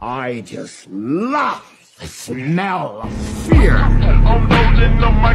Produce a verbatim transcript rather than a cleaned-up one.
I just love the smell of fear. I'm loading up my